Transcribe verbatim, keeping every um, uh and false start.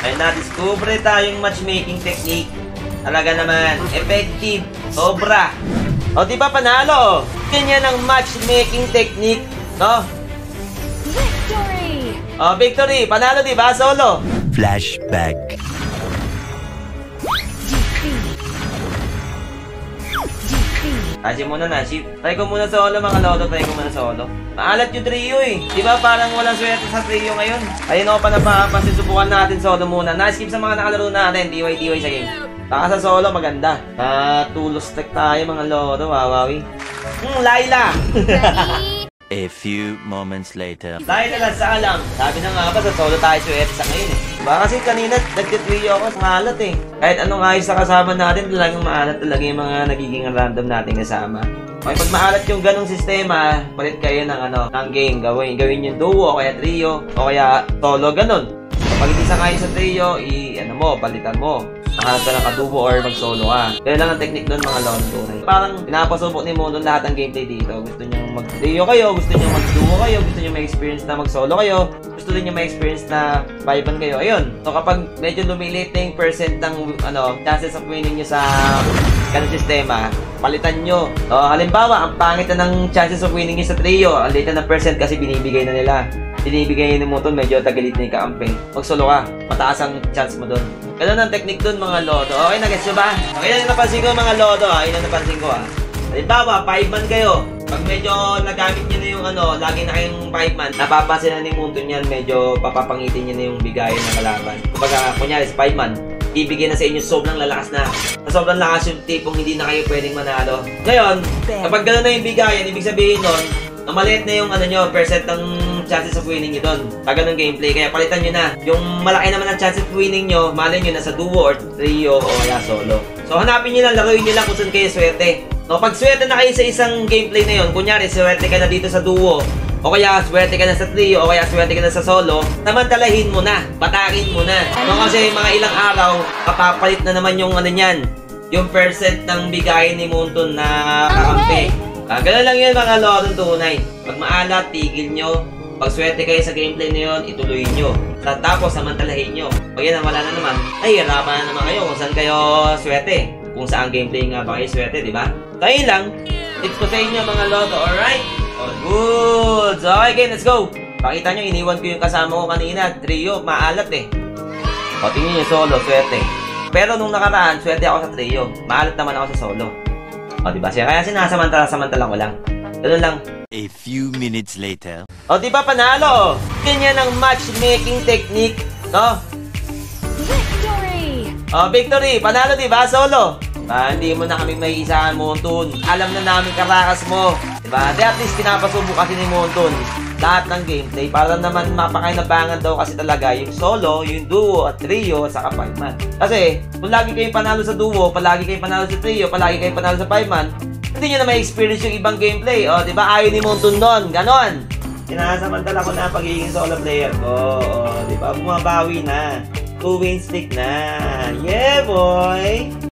Ay na-discover tayong matchmaking technique. Talaga naman, effective, sobra. O di ba panalo? Ganyan ang matchmaking technique, no? Victory! O victory, panalo di ba solo? Flashback. Kasi muna na, ship. Try ko muna solo mga lodo, try ko muna solo. Maalat yung trio eh. Di ba parang walang swerte sa trio ngayon? Ayun ako pa napapansin, subukan natin solo muna. Na-skip sa mga nakalaro natin, T Y T Y sa game. Baka sa solo maganda. Ah, tulos stack tayo mga lodo, wawawi. Hmm, Layla! A few moments later. Dahil na lang sa alam, sabi na nga ba sa solo tayo swerte sa ngayon eh. Diba kasi kanina nagtitrio ako sa maalat eh. Kahit anong ayos sa kasama natin, talagang maalat talaga yung mga nagiging random natin kasama. Okay, pag maalat yung ganong sistema, palit kayo ng ano, ng game. Gawin, gawin yung duo o kaya trio o kaya solo, ganon. Pag hindi sa kayo sa trio, i ano mo, palitan mo. Mahanap ka ng kadubo or mag-solo ka. Kaya lang ang technique doon mga londo. Parang pinapasubok ni Mondo lahat ng gameplay dito. Gusto nyo mag-trio kayo, gusto nyo mag-duo kayo, gusto nyo may experience na mag-solo kayo, gusto din nyo may experience na five-an kayo. Ayun. So kapag medyo lumilit na yung percent ng ano, chances of winning nyo sa ganung sistema, palitan nyo. So, halimbawa, ang pangit na ng chances of winning nyo sa trio, ang liit na ng percent kasi binibigay na nila. Binibigay ni Moton, medyo tagalit na yung kaampi. Mag-solo ka, mataas ang chance mo doon. Ganun ang technique doon mga lodo. Okay na gets nyo ba? Okay na napansin ko mga lodo ha. Ayun na napansin ko ha. Halimbawa, five-man kayo. Pag medyo nagamit nyo na yung ano, lagi na kayong five-man, napapansin na ni Moton yan, medyo papapangitin nyo na yung bigayan ng kalaban. Kumbaga, kunyari sa five-man, ibigay na sa inyo sobrang lalakas na. Sa sobrang lakas yung tipong hindi na kayo pwedeng manalo. Ngayon, kapag gano'n na yung bigayan, ibig sabihin nun, na maliit na yung ano nyo, percent ng chances of winning nyo doon. Pag ganun gameplay, kaya palitan nyo na. Yung malaki naman ang chances of winning nyo, malay nyo na sa duo or trio o kaya solo. So hanapin nyo lang, laruin nyo lang kung saan kayo swerte. So pag swerte na kayo sa isang gameplay na yun, kunyari swerte ka na dito sa duo, o kaya swerte ka na sa trio, o kaya swerte ka na sa solo, samantalahin mo na, patakin mo na. So kasi mga ilang araw, kapapalit na naman yung ano nyan, yung percent ng bigayan ni Moonton na kakampi. Ah, ganun lang yun mga lodong tunay. Pag maalat, tigil nyo. Pag swerte kayo sa gameplay na yun, ituloy nyo. Tapos, samantalahin nyo. Pag yan, wala na naman, ay, hirapan na naman kayo kung saan kayo swerte. Kung saan gameplay nga ba kayo swerte, di ba? So, ayun lang. Tips ko sa inyo mga lodo, alright? Oh, good! So, okay, game, let's go! Pakita nyo, iniwan ko yung kasama ko kanina. Trio, maalat eh. O, tingin nyo, solo, swerte. Pero nung nakaraan, swerte ako sa trio. Maalat naman ako sa solo. O, diba siya? Kaya sinasamantala-samantala ko lang. Ganun lang. A few minutes later. O, diba panalo? Ganyan ang matchmaking technique, no? Victory! O, victory! Panalo, diba? Solo. Diba? Hindi mo na kami may isahan, Moonton. Alam na namin karakas mo. Diba? Di at least pinapasubo kasi ni Moonton lahat ng gameplay para naman mapakainabangan daw kasi talaga yung solo, yung duo, at trio, at saka five-man. Kasi, kung lagi kayong panalo sa duo, palagi kayong panalo sa trio, palagi kayong panalo sa five-man, hindi nyo na may experience yung ibang gameplay. O, diba? Ayaw ni Moonton nun. Ganon. Sinasamantala ko na pagiging solo player ko. O, diba? Bumabawi na. Two win streak na. Yeah, boy!